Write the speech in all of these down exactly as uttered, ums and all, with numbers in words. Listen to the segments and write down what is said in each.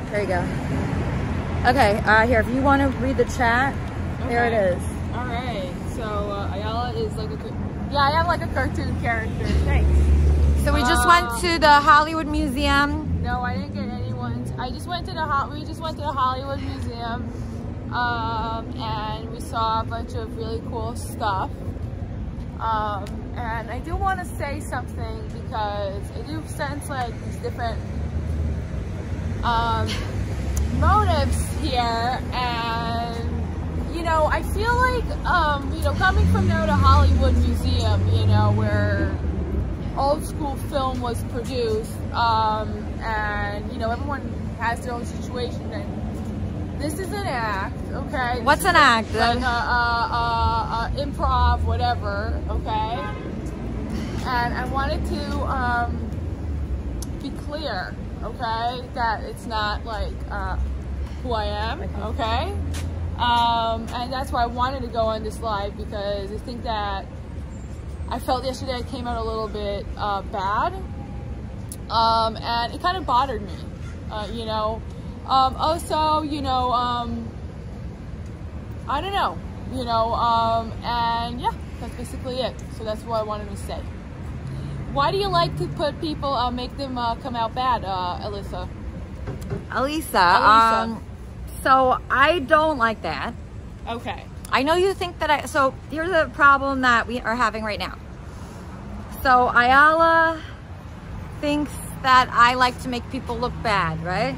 There you go. Okay, uh, here, if you want to read the chat, okay. There it is. All right. So uh, Ayala is like a, yeah, I am like a cartoon character. Thanks. So we just um, went to the Hollywood Museum. No, I didn't get anyone. I just went to the we just went to the Hollywood Museum, um, and we saw a bunch of really cool stuff. Um, and I do want to say something because I do sense like these different um, motives here, and you know, I feel like um, you know, coming from there to Hollywood Museum, you know, where old school film was produced, um, and you know, everyone has their own situation, and this is an act, okay? What's an act? Like a, a, a, a improv, whatever, okay? And I wanted to um, be clear, okay, that it's not like uh, who I am, okay? Um, and that's why I wanted to go on this live, because I think that I felt yesterday I came out a little bit uh, bad, um, and it kind of bothered me, uh, you know. Um, also, you know, um, I don't know, you know, um, and yeah, that's basically it. So that's what I wanted to say. Why do you like to put people, uh, make them uh, come out bad, uh, Elisa? Elisa, Elisa. Um, so I don't like that. Okay. I know you think that I, so here's the problem that we are having right now. So Ayala thinks that I like to make people look bad, right?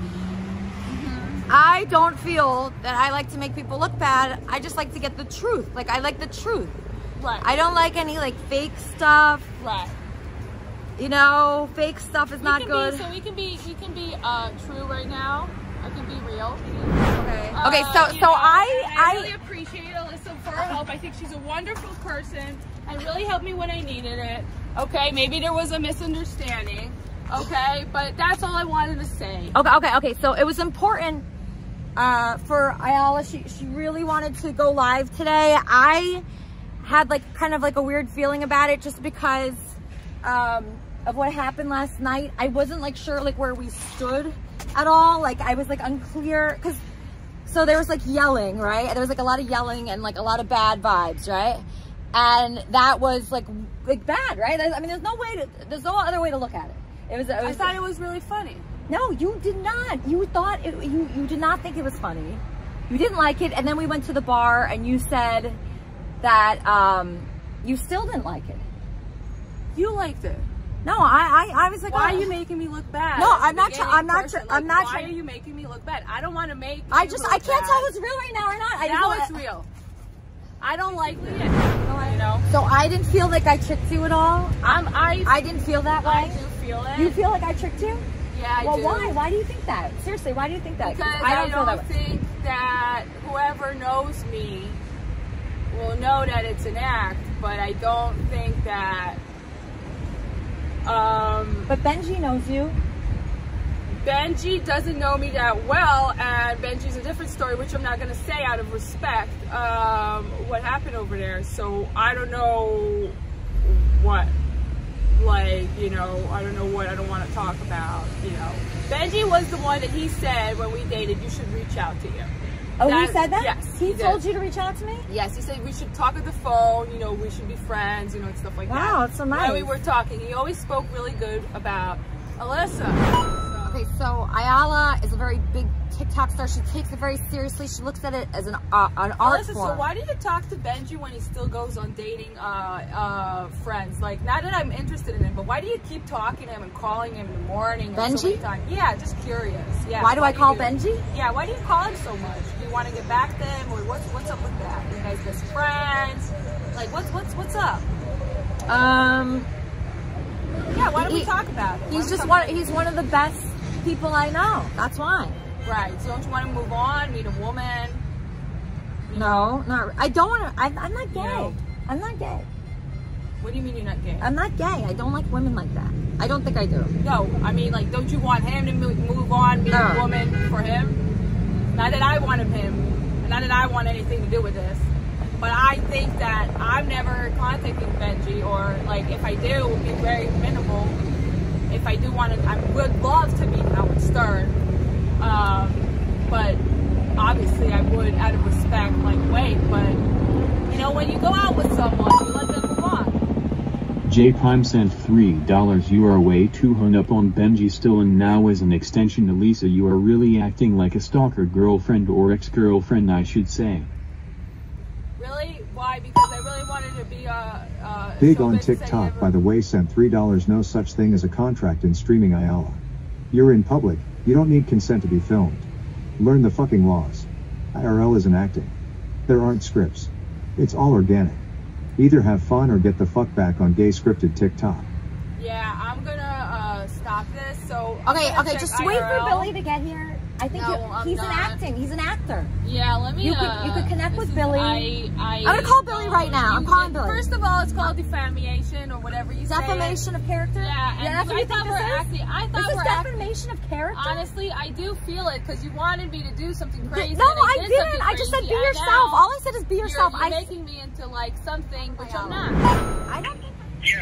Mm-hmm. I don't feel that I like to make people look bad. I just like to get the truth. Like, I like the truth. Right. I don't like any like fake stuff. Right. You know, fake stuff is we not can good. Be, so we can be, we can be uh, true right now. I can be real. Okay. Uh, okay. So, so know, I, I, I really appreciate Elisa for her help. I think she's a wonderful person and really helped me when I needed it. Okay. Maybe there was a misunderstanding. Okay. But that's all I wanted to say. Okay. Okay. Okay. So it was important uh, for Ayala. She she really wanted to go live today. I had like kind of like a weird feeling about it, just because um, of what happened last night. I wasn't like sure like where we stood at all. Like I was like unclear, because so there was like yelling, right? There was like a lot of yelling and like a lot of bad vibes, right? And that was like like bad, right? I mean, there's no way to, there's no other way to look at it. It was. It was I thought it was really funny. No, you did not. You thought it, you you did not think it was funny. You didn't like it, and then we went to the bar, and you said that um, you still didn't like it. You liked it. No, I, I, I was like, why oh. are you making me look bad? No, I'm not. I'm not. Person, I'm like, not. Why are you making me look bad? I don't want to make. I just. I can't bad. tell if it's real right now or not. I now it's real. I don't like it. You know. So I didn't feel like I tricked you at all. I'm. I. I didn't feel that way. I do feel it. You feel like I tricked you? Yeah, I well, do. Well, why? Why do you think that? Seriously, why do you think that? Because I don't, I feel don't that way. think that whoever knows me will know that it's an act, but I don't think that. Um, but Benjy knows you. Benjy doesn't know me that well, and Benjy's a different story, which I'm not going to say out of respect, um, what happened over there. So I don't know what, like, you know, I don't know what I don't want to talk about, you know. Benjy was the one that he said when we dated, you should reach out to you. Oh, that, he said that? Yes. He, he told did. you to reach out to me? Yes, he said we should talk on the phone, you know, we should be friends, you know, and stuff like wow, that. Wow, that's so nice. When we were talking, he always spoke really good about Elisa. Okay, so Ayala is a very big TikTok star. She takes it very seriously. She looks at it as an uh, an art Elisa, form. So why do you talk to Benjy when he still goes on dating uh, uh, friends? Like, not that I'm interested in him, but why do you keep talking to him and calling him in the morning? Benjy? So many times? Yeah, just curious. Yeah. Why do why I call do you, Benjy? Yeah, why do you call him so much? Do you want to get back to him, or what's what's up with that? Are you guys best friends? Like, what's what's what's up? Um. Yeah, why don't he, we talk about it? He's just one. He's one of the best people I know. That's why. Right. So don't you want to move on, meet a woman? No, not. I don't want to. I'm not gay. No. I'm not gay. What do you mean you're not gay? I'm not gay. I don't like women like that. I don't think I do. No, I mean, like, don't you want him to move on, meet no. a woman for him? Not that I wanted him, not that I want anything to do with this, but I think that I'm never contacting Benjy, or like if I do, it would be very minimal. If I do want to, I would love to meet Howard Stern. Uh, it out of respect, like, wait, but, you know, when you go out with someone, you let them move on. J Prime sent three dollars. You are way too hung up on Benjy still, and now as an extension to Elisa, you are really acting like a stalker girlfriend, or ex-girlfriend I should say. Really? Why? Because I really wanted to be a... Uh, Big on TikTok, by the way, sent three dollars. No such thing as a contract in streaming, Ayala. You're in public, you don't need consent to be filmed. Learn the fucking laws. I R L isn't acting. There aren't scripts. It's all organic. Either have fun or get the fuck back on gay scripted TikTok. Yeah, I'm gonna uh, stop this, so... I'm Okay, gonna okay, check just I R L. wait for Billy to get here. I think No, you, I'm he's not. an acting. He's an actor. Yeah, let me... You could, uh, you could connect with is, Billy. I, I, I'm gonna call Billy right now. I'm you- calling Billy. First of all, it's called defamation, or whatever you say. Defamation of character? Yeah, and yeah that's what I you think thought this we're is? acting- I thought this is we're acting- defamation of character? Honestly, I do feel it, because you wanted me to do something crazy. No, and I, I did didn't. something I just said crazy, be and yourself. now All I said is be yourself. You're, you're I making me into, like, something, which I'm Ayala. not. I don't think... Yeah,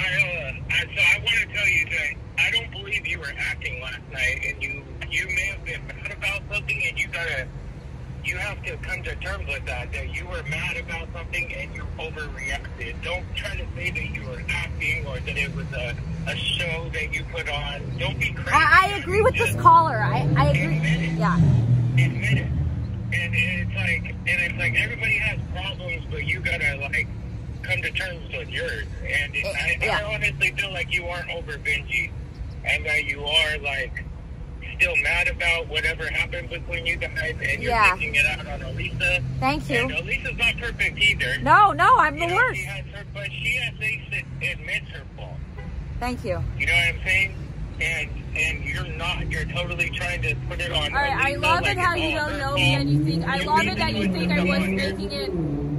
I, uh, I, so I want to tell you that I don't believe you were acting last night, and you you may have been mad about something, and you gotta you have to come to terms with that. That you were mad about something and you overreacted. Don't try to say that you were acting or that it was a, a show that you put on. Don't be crazy. I, I agree with this caller. I I agree. Admit it. Yeah. Admit it. And, and it's like and it's like everybody has problems, but you gotta like. come to terms with yours, and it, I, yeah. I honestly feel like you aren't over Benjy, and that you are like still mad about whatever happened between you guys, and you're yeah. taking it out on Elisa. Thank you. And Elisa's not perfect either. No, no, I'm you the know, worst. She has her, but she at least admits her fault. Thank you. You know what I'm saying? And and you're not. You're totally trying to put it on. All right, I Elisa love like it how it's you all don't her know me fault. and you think I You love need it to that you listen think to I was someone here. making it.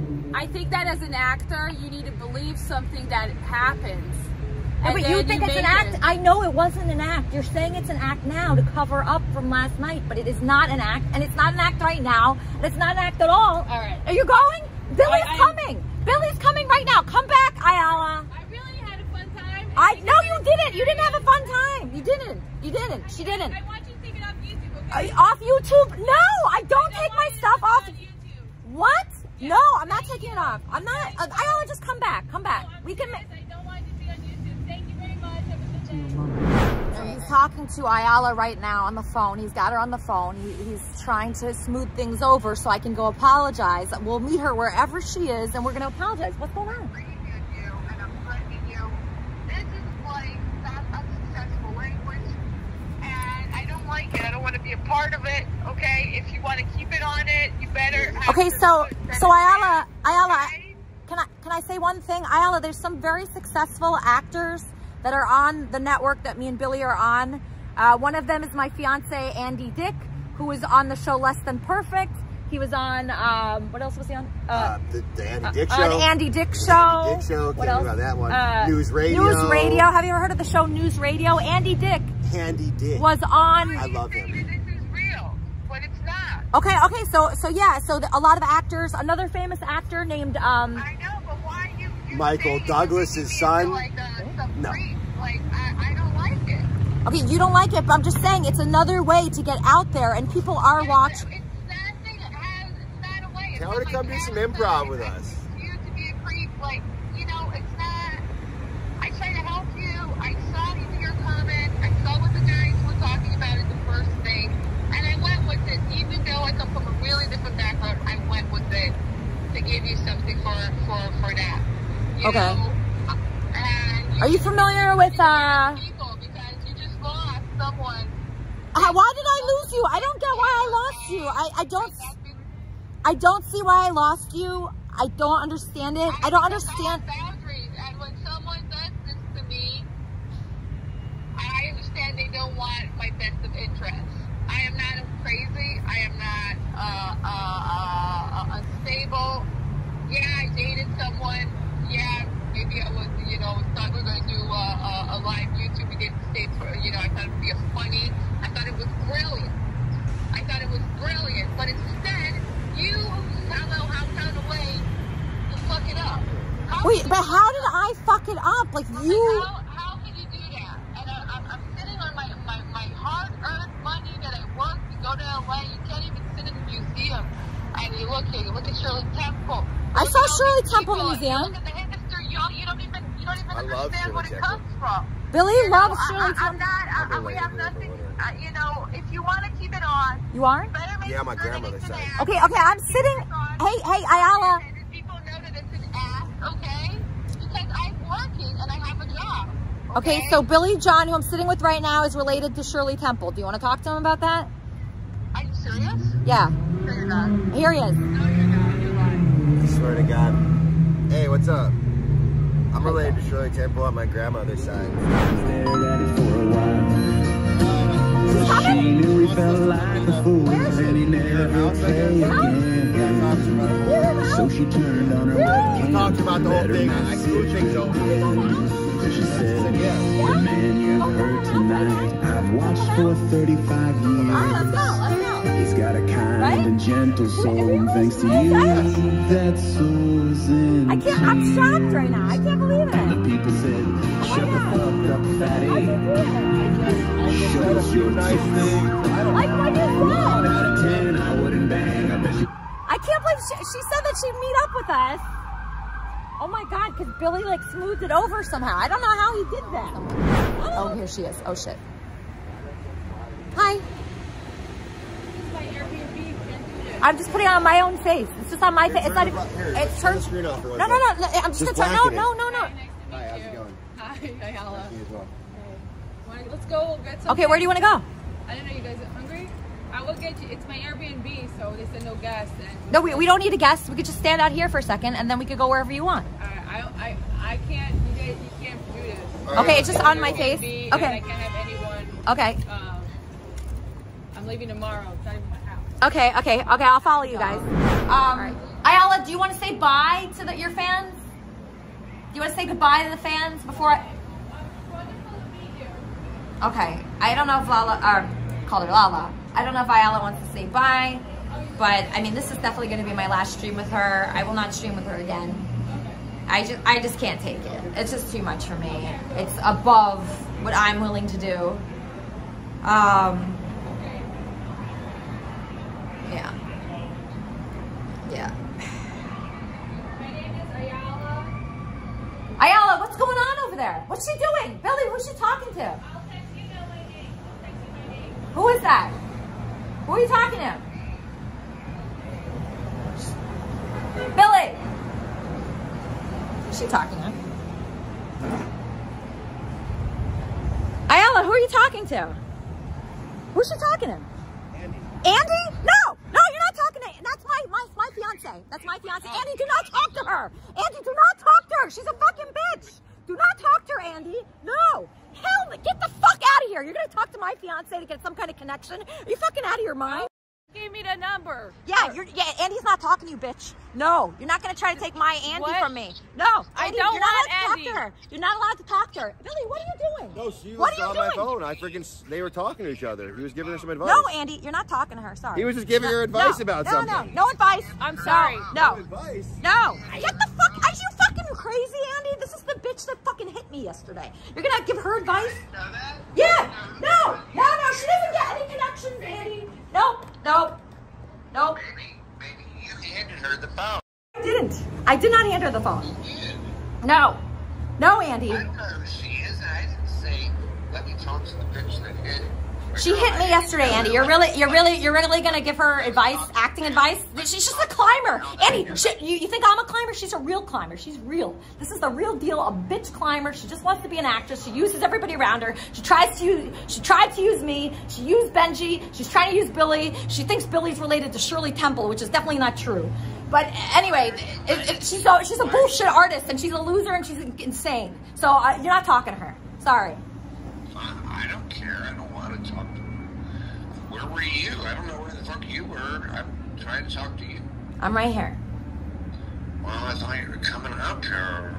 I think that as an actor, you need to believe something that happens. Yeah, And but you then think it's an make act. it. I know it wasn't an act. You're saying it's an act now to cover up from last night, but it is not an act, and it's not an act right now, and it's not an act at all. All right. Are you going? Billy's I- I- coming. Billy's coming right now. Come back, Ayala. I really had a fun time. I no, you didn't. You didn't have a fun time. You didn't. You didn't. She didn't. I want you to take it off YouTube, okay? Uh, off YouTube? No, I don't I take don't my want stuff it to off. be on YouTube. What? No, I'm not taking it off. I'm not. Uh, Ayala, just come back. Come back. No, I'm We can. serious. I don't want it to be on YouTube. Thank you very much. Have a good day. So he's talking to Ayala right now on the phone. He's got her on the phone. He, he's trying to smooth things over so I can go apologize. We'll meet her wherever she is, and we're going to apologize. What's going on? I don't want to be a part of it, okay? If you want to keep it on it, you better have Okay, to so put so Ayala, that Ayala, okay? can I can I say one thing? Ayala, there's some very successful actors that are on the network that me and Billy are on. Uh, one of them is my fiance Andy Dick, who was on the show Less Than Perfect. He was on um, what else was he on? Uh, Uh, the, the Andy Dick uh, Show. On Andy Dick Show. Andy Dick Show. What Can't else? remember that one. Uh, News Radio. News Radio. Have you ever heard of the show News Radio? Andy Dick Andy Dick. was on. I love him. This is real, but it's not. Okay, okay, so so yeah, so the, a lot of actors. Another famous actor named um. I know, but why you? you Michael say Douglas's you're son? Like, uh, some No. creep. Like I, I don't like it. Okay, you don't like it, but I'm just saying it's another way to get out there, and people are It's- watching. It's that thing that has. It's not a way. It's Tell not her to come like do some character. improv with It's us. You to be a creep, like you know, it's not. I try to help you. I saw your comment. I saw what the guys were talking about in the first thing, and I went with it. Even though I come from a really different background, I went with it to give you something for for for that. You Okay. know? And Are you familiar with uh? people because you just lost someone. uh, Why did I lose you? I don't get why I lost you. I I don't I don't see why I lost you. I don't understand it. I don't understand. Boundaries, and when someone does this to me, I understand they don't want my best of interests. I am not crazy. I am not uh, uh, uh, unstable. Yeah, I dated someone. Yeah, maybe I was, you know, thought we were going to do a, a, a live YouTube. We did states for, you know, I thought it would be a funny. I thought it was brilliant. I thought it was brilliant, but instead, you somehow have found a way to fuck it up. How Wait, can but you- how did I fuck it up? Like you? How, how can you do that? And I, I'm, I'm sitting on my, my, my hard-earned money that I worked to go to L A. You can't even sit in the museum and Shirley Temple. I saw Shirley Temple in the People, museum. Look at the history, you don't, you don't even, you don't even I love understand Shirley what it Temple. comes from. Billy You know, loves I- Shirley I, I'm Temple. not, I, I, I'm we have related to nothing, her. uh, you know, if you want to keep it on, You are? better make Yeah, my sure that grandmother's it's an side. act. Okay, okay, I'm sitting. Hey, hey, Ayala. And if people know that it's an act, okay? Because I'm working and I have a job. Okay, so Billy John, who I'm sitting with right now, is related to Shirley Temple. Do you want to talk to him about that? Are you serious? Yeah. No, you're not. Here he is. No, you're not. You're lying. I swear to God. Hey, what's up? I'm related to Shirley Temple on my grandmother's side. She knew he felt like a fool, and he never play again. So she turned on her webcam. Talked about the whole thing. I still think so. She said, the man you heard tonight, I've watched for thirty-five years. All right, let's go, let's go. He's got a kind Right? and gentle soul, and thanks to you, that soul's in. I can't, I'm shocked right now. I can't believe The it. people said, shut the fuck up, fatty. Show us your nice thing. Like, what is wrong? Out of ten, I wouldn't bang. I bet you. I can't believe she, she said that she'd meet up with us. Oh my God, because Billy like smoothed it over somehow. I don't know how he did that. Oh, here she is. Oh shit. Hi. I'm just putting it on my own face. It's just on my face. It's not even, it's Turn her. the screen off for one No, no, second. no. I'm just, Just gonna turn, no, whacking no, it. no, no. Hi, how's it going? Hi, Ayala. You as well. Wanna- Let's go get some. Okay, where do you want to go? I don't know, you guys are hungry? I will get you. It's my Airbnb, so they said no guests. And No, we, we don't need a guest. We could just stand out here for a second and then we could go wherever you want. I, I, I, I can't. You guys, you can't do this. Okay, it's just on my face. Airbnb, and I Okay. can't have anyone. Okay. Um, I'm leaving tomorrow. It's not even my house. Okay, okay, okay. I'll follow you guys. Um, Ayala, do you want to say bye to the, your fans? Do you want to say goodbye to the fans before I... Okay, I don't know if Lala, or called her Lala. I don't know if Ayala wants to say bye, but I mean, this is definitely going to be my last stream with her. I will not stream with her again. I just, I just can't take it. It's just too much for me. It's above what I'm willing to do. Um, yeah. Yeah. My name is Ayala. Ayala, what's going on over there? What's she doing? Billy, who's she talking to? I'll text you know my name. I'll text you my name. Who is that? Who are you talking to? Billy! Who's she talking to? Ayala, who are you talking to? Who's she talking to? Andy. Andy? No! No, you're not talking to That's my, my, my fiance. That's my fiance. Andy, do not talk to her! Andy, do not talk to her! She's a fucking bitch! Do not talk to her, Andy! No! Hell, get the fuck out of here! You're gonna talk to my fiance to get some kind of connection? Are you fucking out of your mind? Give me the number. Yeah, you're, yeah, Andy's not talking to you, bitch. No, you're not gonna try to take my Andy What? from me. No, I Andy, don't you're not want allowed to Andy. talk to her. You're not allowed to talk to her. Billy, what are you doing? No, she What was are you on my doing? phone. I freaking, they were talking to each other. He was giving her some advice. No, Andy, you're not talking to her. Sorry. He was just giving no, her advice no, about no, something. No, no, advice. I'm sorry. No, no, advice. no. Get the fuck. Are you fucking crazy, Andy? This is the bitch that fucking hit me yesterday. You're gonna give her advice? Know that? Yeah. No, no, no. She doesn't get any connections, Andy. Nope, nope, nope. Maybe, maybe you handed her the phone. I didn't. I did not hand her the phone. You did. No, no, Andy. I don't know who she is, and I didn't say, let me talk to the bitch that hit. She hit me yesterday, Andy. You're really, you're really, you're really gonna give her advice, acting advice? She's just a climber, Andy. She, you, you think I'm a climber? She's a real climber. She's real. This is the real deal. A bitch climber. She just wants to be an actress. She uses everybody around her. She tries to use. She tried to use me. She used Benjy. She's trying to use Billy. She thinks Billy's related to Shirley Temple, which is definitely not true. But anyway, it, it, she's a, she's a bullshit artist, and she's a loser, and she's insane. So uh, you're not talking to her. Sorry. I don't care. I don't want to talk to her. Where were you? I don't know where the fuck you were. I'm trying to talk to you. I'm right here. Well, I thought you were coming up here.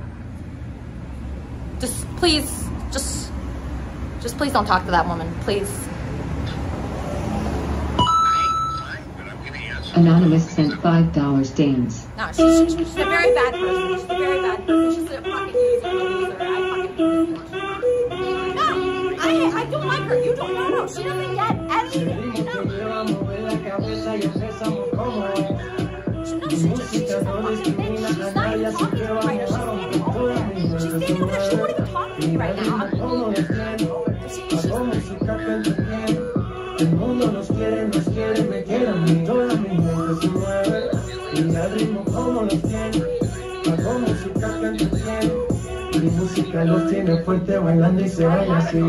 Just please, just, just please don't talk to that woman, please. Fine, but I'm gonna answer. Anonymous sent five dollars Danes. No, she's, she's, she's a very bad person. She's a very bad person. She's a fucking user, a loser. I fucking hate this bitch. No, I, I don't like her. You don't know. No, she doesn't get anything. No. She, no, she just, El mundo nos quiere, nos quiere, me quiere a mí. Toda mi mente se mueve y al ritmo como los tiene. Hago música que entretiene. Mi música los tiene fuerte bailando y se baila así.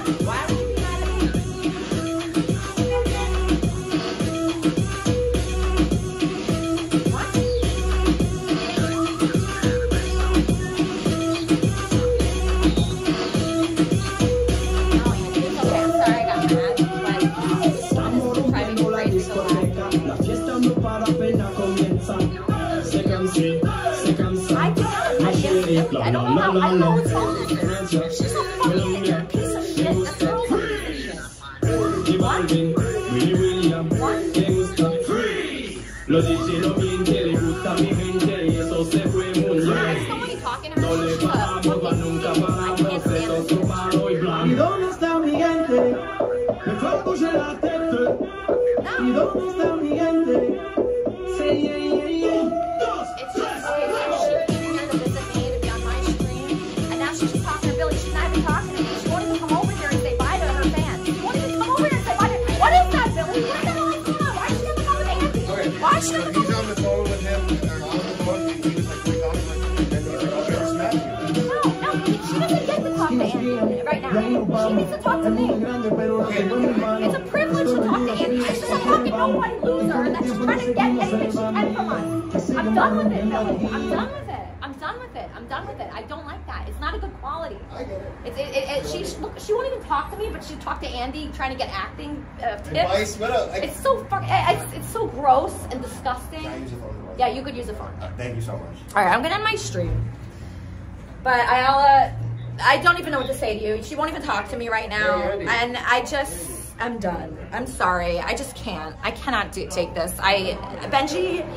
La fiesta no para, apenas comienza. Se canse, se cansa. No quiere, la la la la la. Colombia, me gusta freeze. Y Balvin, Willy William, me gusta freeze. Lo dice lo bien que le gusta a mi gente y eso se fue muy bien. No le paramos, va nunca paramos, eso es paro y blanco. ¿Y dónde está mi gente? Me fue a coger la tête. ¿Y dónde está mi gente? Say yeah, yeah, yeah. Dos, tres, She came here to visit me to be on my stream, and now she's just talking to Billy. She's not even talking to me. She won't even come over here and say bye to her fans. She won't even come over here and say bye to her. What is that, Billy? What the hell is going on? Why is she on the phone with Andy? Okay. Why is she on the phone? He's on the phone with him, or on the phone, and he was like, we're talking like, and then he's like, I'll better smack you. No, no, she doesn't get to talk to Andy right now. She needs to talk to me. It's a privilege to talk to Andy. She's just a fucking nobody loser that's just trying to get anything she can from us. I'm done with it, Billy. I'm done with it. I'm done with it. I'm done with it. I don't like that. It's not a good quality. I get it. It's, it, it, it, she, look, she won't even talk to me, but she'll talk to Andy trying to get acting uh, tips. Advice, what else? I- It's so fucking, it's, it's so gross and disgusting. Can I use the phone? Yeah, you could use the phone. Uh, thank you so much. All right, I'm gonna end my stream. But Ayala, I don't even know what to say to you. She won't even talk to me right now. And I just, I'm done. I'm sorry. I just can't. I cannot do, take this. I, Benjy,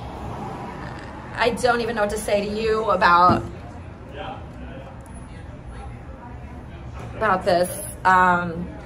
I don't even know what to say to you about, about this. Um,